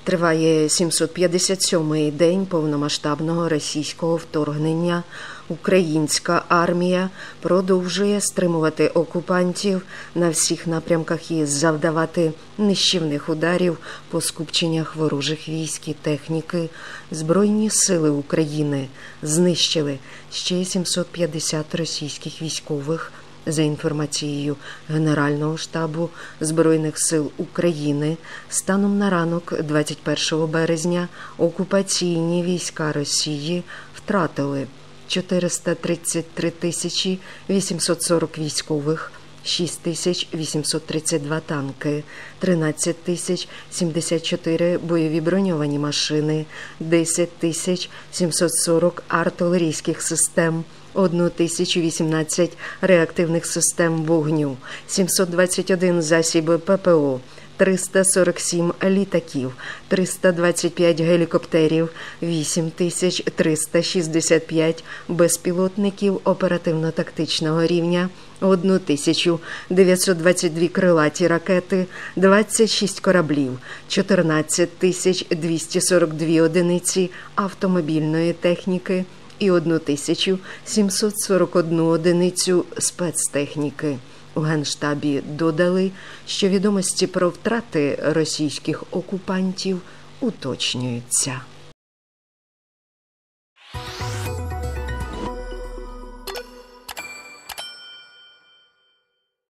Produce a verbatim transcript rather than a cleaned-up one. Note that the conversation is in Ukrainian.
Триває сімсот п'ятдесят сьомий день повномасштабного російського вторгнення. Українська армія продовжує стримувати окупантів на всіх напрямках і завдавати нищівних ударів по скупченнях ворожих військ і техніки. Збройні сили України знищили ще сімсот п'ятдесят російських військових. За інформацією Генерального штабу Збройних сил України, станом на ранок двадцять першого березня окупаційні війська Росії втратили чотириста тридцять три тисячі вісімсот сорок військових, шість тисяч вісімсот тридцять два танки, тринадцять тисяч сімдесят чотири бойові броньовані машини, десять тисяч сімсот сорок артилерійських систем, тисяча вісімнадцять реактивних систем вогню, сімсот двадцять один засоби ППО, триста сорок сім літаків, триста двадцять п'ять гелікоптерів, вісім тисяч триста шістдесят п'ять безпілотників оперативно-тактичного рівня, тисячу дев'ятсот двадцять дві крилаті ракети, двадцять шість кораблів, чотирнадцять тисяч двісті сорок дві одиниці автомобільної техніки і тисячу сімсот сорок одну одиницю спецтехніки. У Генштабі додали, що відомості про втрати російських окупантів уточнюються.